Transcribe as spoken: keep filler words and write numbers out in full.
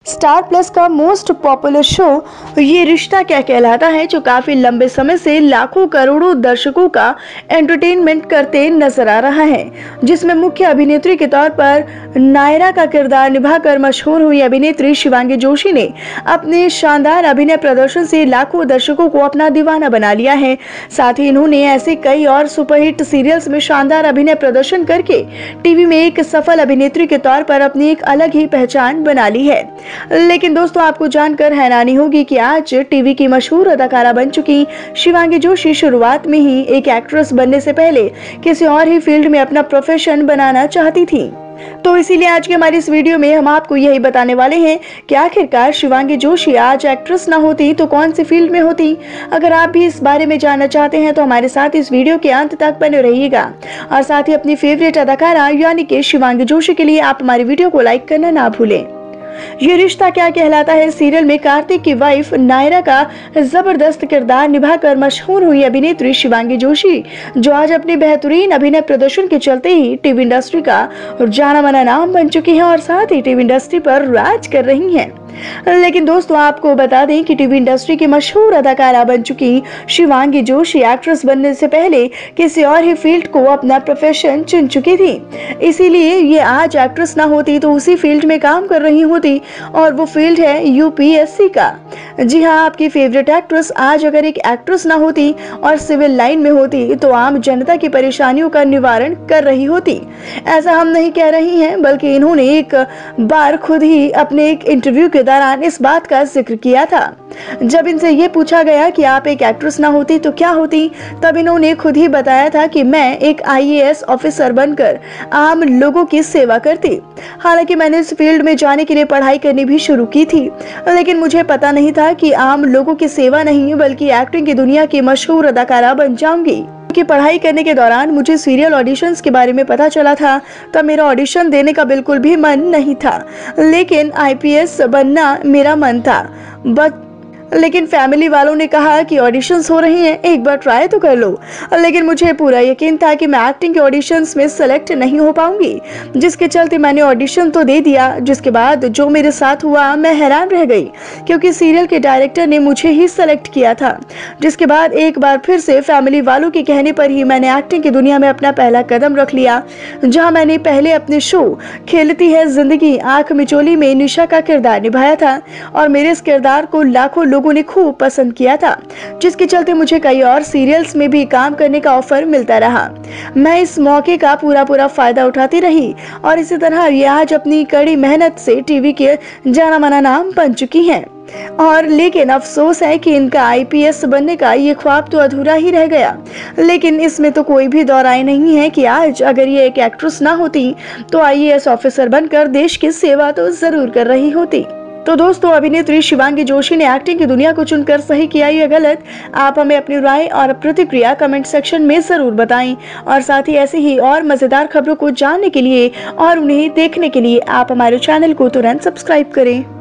Star Plus का most popular show Yeh Rishta क्या कहलाता है, जो काफी लंबे समय से लाखों करोड़ों दर्शकों का एंटरटेनमेंट करते नजर आ रहा है, जिसमें मुख्य अभिनेत्री के तौर पर नायरा का किरदार निभाकर मशहूर हुई अभिनेत्री शिवांगी जोशी ने अपने शानदार अभिनय प्रदर्शन से लाखों दर्शकों को अपना दीवाना बना लिया है। साथ ही इन्होंने ऐसे कई और सुपरहिट सीरियल्स में शानदार अभिनय प्रदर्शन करके टीवी में एक सफल अभिनेत्री के तौर पर अपनी एक अलग ही पहचान बना ली है। लेकिन दोस्तों, आपको जानकर हैरानी होगी कि आज टीवी की मशहूर अदाकारा बन चुकी शिवांगी जोशी शुरुआत में ही एक एक्ट्रेस बनने से पहले किसी और ही फील्ड में अपना प्रोफेशन बनाना चाहती थी। तो इसीलिए आज के हमारी इस वीडियो में हम आपको यही बताने वाले हैं कि आखिरकार शिवांगी जोशी आज एक्ट्रेस ना होती तो कौन सी फील्ड में होती। अगर आप भी इस बारे में जानना चाहते हैं तो हमारे साथ इस वीडियो के अंत तक बने रहिएगा और साथ ही अपनी फेवरेट अदाकारा यानी कि शिवांगी जोशी के लिए आप हमारी वीडियो को लाइक करना ना भूलें। ये रिश्ता क्या कहलाता है सीरियल में कार्तिक की वाइफ नायरा का जबरदस्त किरदार निभाकर मशहूर हुई अभिनेत्री शिवांगी जोशी, जो आज अपने बेहतरीन अभिनय प्रदर्शन के चलते ही टीवी इंडस्ट्री का जाना माना नाम बन चुकी हैं और साथ ही टीवी इंडस्ट्री पर राज कर रही हैं। लेकिन दोस्तों, आपको बता दें कि टीवी इंडस्ट्री की मशहूर अदाकारा बन चुकी शिवांगी जोशी एक्ट्रेस बनने से पहले किसी और ही फील्ड को अपना प्रोफेशन चुन चुकी थी। इसीलिए ये आज एक्ट्रेस ना होती तो उसी फील्ड में काम कर रही होती और वो फील्ड है यूपीएससी का। जी हाँ, आपकी फेवरेट एक्ट्रेस आज अगर एक एक्ट्रेस ना होती और सिविल लाइन में होती तो आम जनता की परेशानियों का निवारण कर रही होती। ऐसा हम नहीं कह रही हैं, बल्कि इन्होंने एक बार खुद ही अपने एक इंटरव्यू के दौरान इस बात का जिक्र किया था। जब इनसे ये पूछा गया कि आप एक एक्ट्रेस ना होती तो क्या होती, तब इन्होंने खुद ही बताया था कि मैं एक आईएएस ऑफिसर बनकर आम लोगों की सेवा करती। हालांकि मैंने इस फील्ड में जाने के लिए पढ़ाई करनी भी शुरू की थी, लेकिन मुझे पता नहीं था कि आम लोगों की सेवा नहीं बल्कि एक्टिंग की दुनिया की मशहूर अदाकारा बन जाऊंगी। की पढ़ाई करने के दौरान मुझे सीरियल ऑडिशंस के बारे में पता चला था, तब मेरा ऑडिशन देने का बिल्कुल भी मन नहीं था, लेकिन आईपीएस बनना मेरा मन था। बट लेकिन फैमिली वालों ने कहा कि ऑडिशंस हो रही हैं, एक बार ट्राई तो कर लो। लेकिन मुझे पूरा यकीन था कि मैं एक्टिंग के ऑडिशंस में सेलेक्ट नहीं हो पाऊंगी, जिसके चलते मैंने ऑडिशन तो दे दिया। जिसके बाद जो मेरे साथ हुआ, मैं हैरान रह गई, क्योंकि सीरियल के डायरेक्टर ने मुझे ही सेलेक्ट किया था। जिसके बाद एक बार फिर से फैमिली वालों के कहने पर ही मैंने एक्टिंग की दुनिया में अपना पहला कदम रख लिया, जहाँ मैंने पहले अपने शो खेलती है जिंदगी आंख मिचोली में निशा का किरदार निभाया था और मेरे इस किरदार को लाखों लोगों ने खूब पसंद किया था, जिसके चलते मुझे कई और सीरियल्स में भी काम करने का ऑफर मिलता रहा। मैं इस मौके का पूरा पूरा फायदा उठाती रही और इसी तरह ये आज अपनी कड़ी मेहनत से टीवी के जाना माना नाम बन चुकी हैं। और लेकिन अफसोस है कि इनका आईपीएस बनने का ये ख्वाब तो अधूरा ही रह गया। लेकिन इसमें तो कोई भी दो राय नहीं है कि आज अगर ये एक एक्ट्रेस ना होती तो आईएएस ऑफिसर बनकर देश की सेवा तो जरूर कर रही होती। तो दोस्तों, अभिनेत्री शिवांगी जोशी ने एक्टिंग की दुनिया को चुनकर सही किया या गलत, आप हमें अपनी राय और प्रतिक्रिया कमेंट सेक्शन में जरूर बताएं। और साथ ही ऐसे ही और मजेदार खबरों को जानने के लिए और उन्हें देखने के लिए आप हमारे चैनल को तुरंत सब्सक्राइब करें।